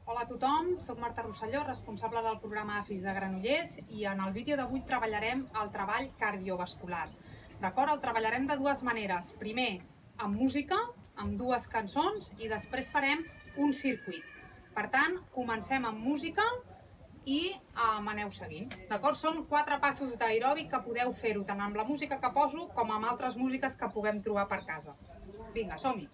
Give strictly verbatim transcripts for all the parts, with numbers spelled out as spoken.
Hola a tothom, soc Marta Rosselló, responsable del programa AFIS de Granollers, i en el vídeo d'avui treballarem el treball cardiovascular. D'acord? El treballarem de dues maneres. Primer, amb música, amb dues cançons, i després farem un circuit. Per tant, comencem amb música i m'aneu seguint. D'acord? Són quatre passos d'aeròbic que podeu fer-ho tant amb la música que poso com amb altres músiques que puguem trobar per casa. Vinga, som-hi!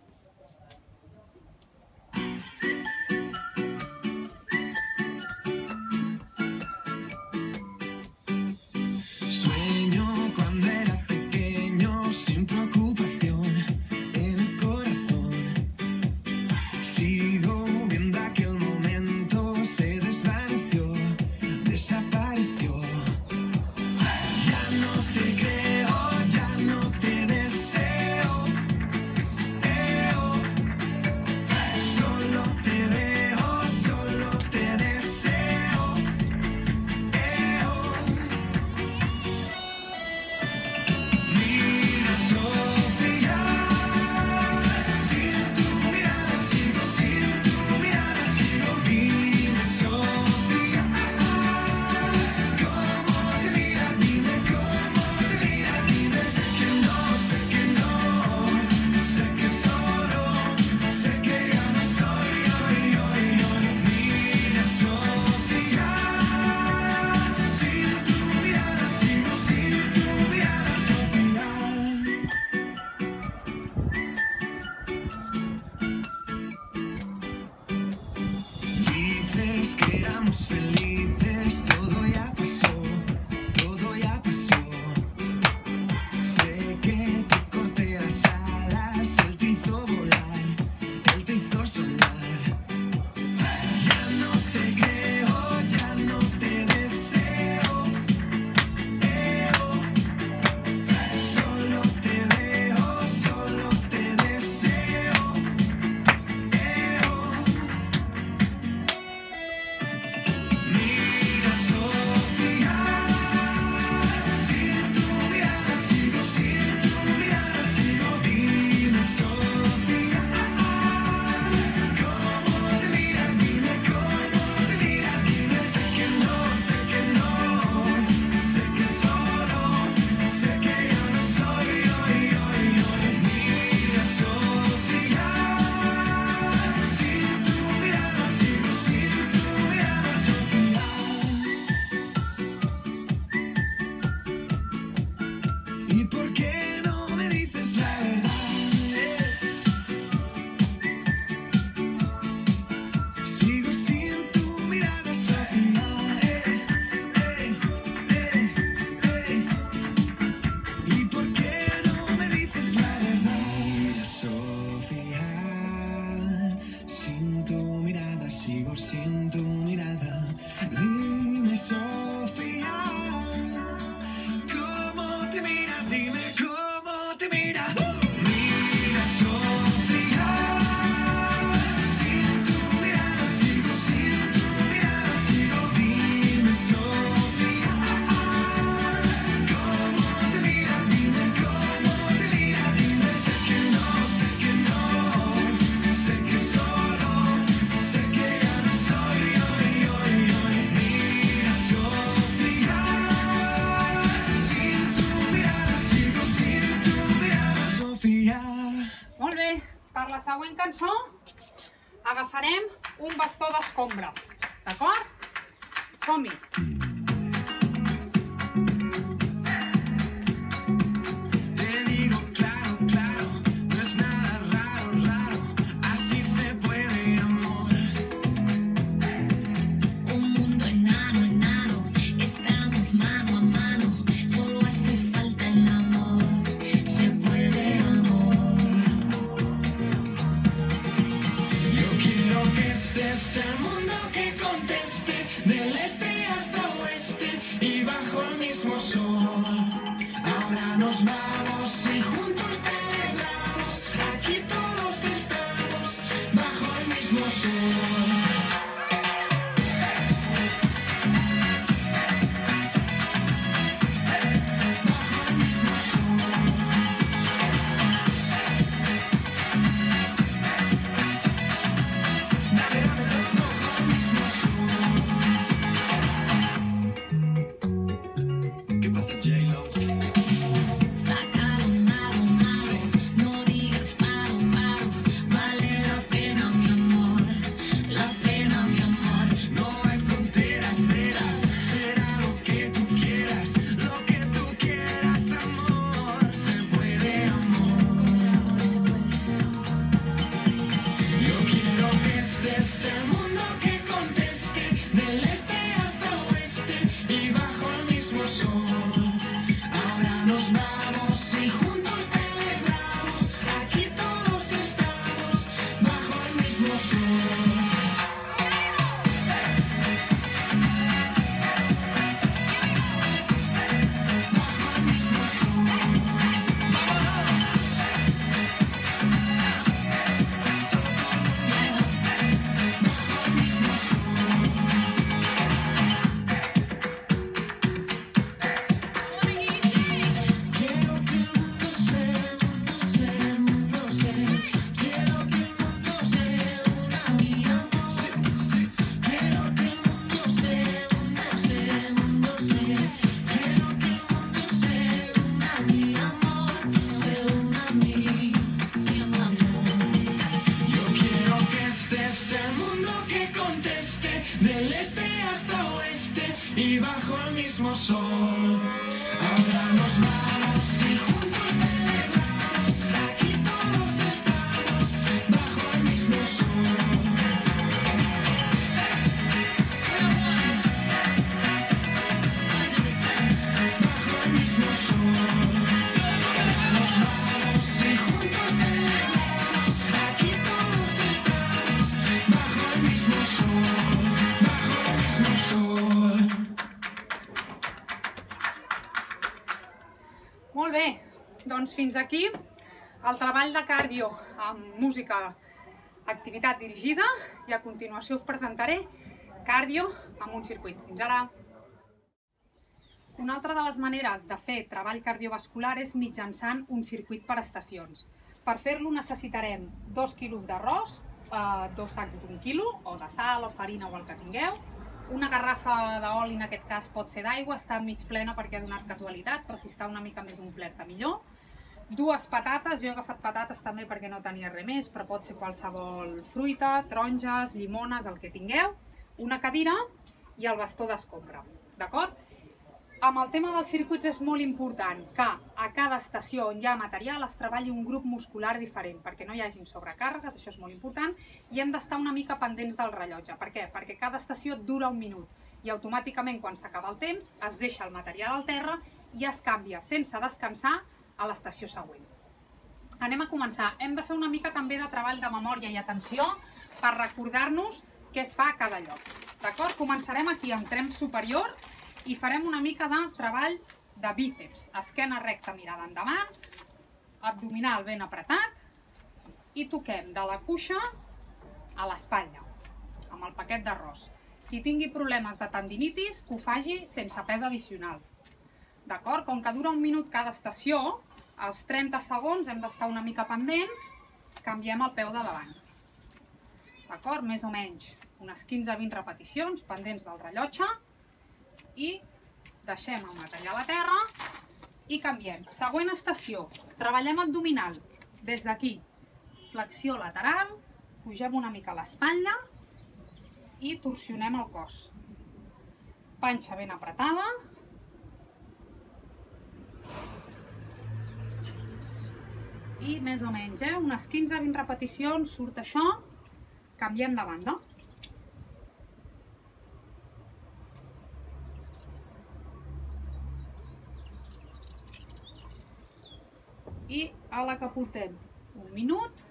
Per la següent cançó agafarem un bastó d'escombra, d'acord? Som-hi! Es el mundo que conteste del este hasta oeste y bajo el mismo sol. Ahora nos vamos y juntos celebramos. Aquí todos estamos bajo el mismo sol. No. Y bajo el mismo sol, ahora nos vamos y juntos celebramos. Aquí todos estamos bajo el mismo sol. Bajo el mismo sol, ahora nos vamos y juntos celebramos. Aquí todos estamos bajo el mismo sol, bajo el mismo sol. Molt bé, doncs fins aquí el treball de cardio amb música, activitat dirigida, i a continuació us presentaré cardio amb un circuit. Fins ara! Una altra de les maneres de fer treball cardiovascular és mitjançant un circuit per estacions. Per fer-lo necessitarem dos quilos d'arròs, eh, dos sacs d'un quilo, o de sal, o farina, o el que tingueu. Una garrafa d'oli, en aquest cas pot ser d'aigua, està mig plena perquè ha donat casualitat, però si està una mica més omplerta millor. Dues patates, jo he agafat patates també perquè no tenia res més, però pot ser qualsevol fruita, taronges, llimones, el que tingueu. Una cadira i el bastó d'escombra, d'acord? Amb el tema dels circuits és molt important que a cada estació on hi ha material es treballi un grup muscular diferent perquè no hi hagin sobrecàrregues, això és molt important, i hem d'estar una mica pendents del rellotge. Per què? Perquè cada estació dura un minut i automàticament quan s'acaba el temps es deixa el material al terra i es canvia sense descansar a l'estació següent. Anem a començar. Hem de fer una mica també de treball de memòria i atenció per recordar-nos què es fa a cada lloc. D'acord? Començarem aquí amb tren superior i farem una mica de treball de bíceps. Esquena recta, mirada endavant, abdominal ben apretat i toquem de la cuixa a l'espatlla amb el paquet d'arròs. Qui tingui problemes de tendinitis, que ho faci sense pes addicional. D'acord? Com que dura un minut cada estació, als trenta segons hem d'estar una mica pendents, canviem el peu de davant. D'acord? Més o menys unes quinze a vint repeticions pendents del rellotge i deixem el material a terra i canviem. Següent estació, treballem abdominal. Des d'aquí, flexió lateral, pugem una mica l'espatlla i torsionem el cos. Panxa ben apretada. I més o menys, eh? unes quinze a vint repeticions, surt això, canviem de banda. I a la que portem un minut,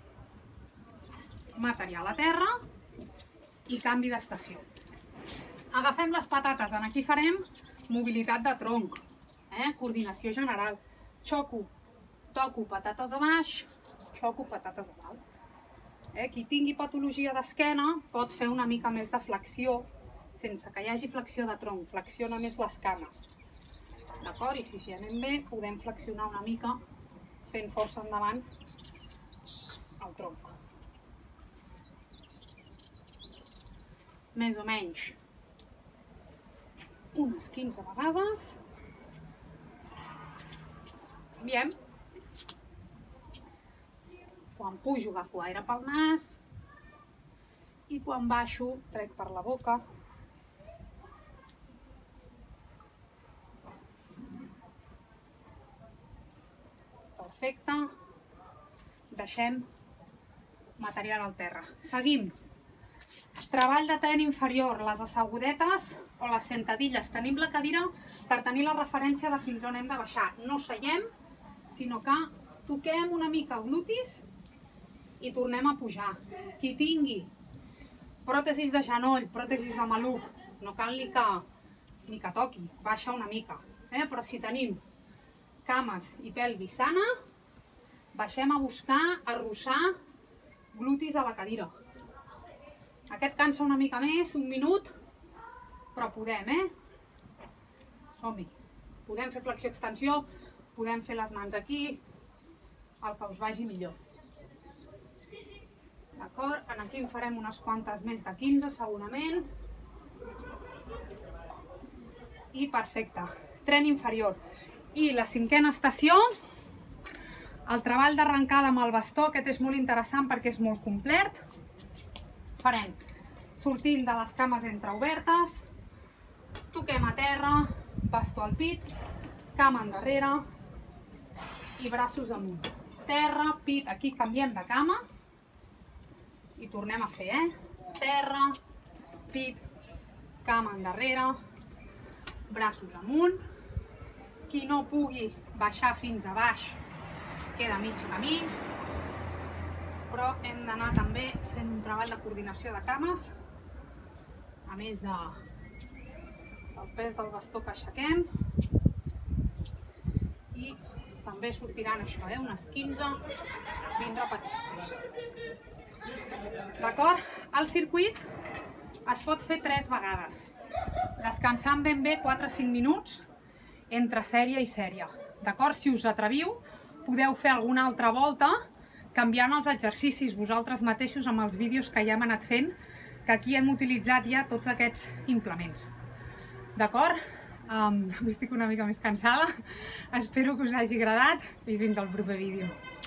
material a terra i canvi d'estació. Agafem les patates, aquí farem mobilitat de tronc, eh? coordinació general. Xoco, toco patates a baix, xoco patates a dalt. Eh? Qui tingui patologia d'esquena pot fer una mica més de flexió, sense que hi hagi flexió de tronc, flexiona més les cames. D'acord? I si s'hi anem bé, podem flexionar una mica fent força endavant el tronc. Més o menys unes quinze vegades. Bien. Quan pujo agafo aire pel nas i quan baixo trec per la boca. Perfecte. Deixem material al terra. Seguim. Treball de tren inferior, les assegudetes o les sentadilles. Tenim la cadira per tenir la referència de fins on hem de baixar. No seiem, sinó que toquem una mica glutis i tornem a pujar. Qui tingui Pròtesis de genoll, pròtesis de maluc, no cal ni que, ni que toqui, baixa una mica. Eh? Però si tenim cames i pelvis sana, baixem a buscar, a arrossar glutis a la cadira. Aquest cansa una mica més, un minut, però podem, eh? Som-hi. Podem fer flexió-extensió, podem fer les mans aquí, el que us vagi millor. D'acord? Aquí en farem unes quantes més de quinze, segurament. I perfecte. Tren inferior. I la cinquena estació, el treball d'arrencada amb el bastó, aquest és molt interessant perquè és molt complet. Farem sortint de les cames entreobertes, toquem a terra, bastó al pit, cama endarrere i braços amunt. Terra, pit, aquí canviem de cama i tornem a fer, eh? Terra, pit, cama endarrere, braços amunt. Qui no pugui baixar fins a baix es queda a mig camí, però hem d'anar també fent un treball de coordinació de cames, a més de, del pes del bastó que aixequem. I també sortiran això, eh? Unes quinze vint repeticions. D'acord? El circuit es pot fer tres vegades, descansant ben bé quatre a cinc minuts entre sèrie i sèrie. D'acord? Si us atreviu, podeu fer alguna altra volta canviant els exercicis vosaltres mateixos amb els vídeos que ja hem anat fent, que aquí hem utilitzat ja tots aquests implements. D'acord? Um, estic una mica més cansada. Espero que us hagi agradat i fins al proper vídeo.